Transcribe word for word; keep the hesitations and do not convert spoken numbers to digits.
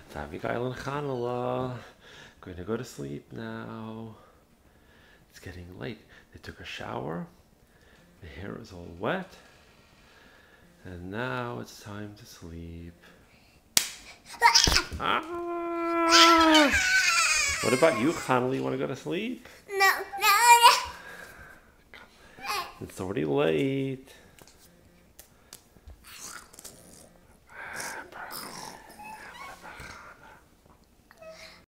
Abigail and Chanala going to go to sleep now. It's getting late. They took a shower. The hair is all wet. And now it's time to sleep. Ah! What about you, Chanala? You want to go to sleep? No, no, no. It's already late.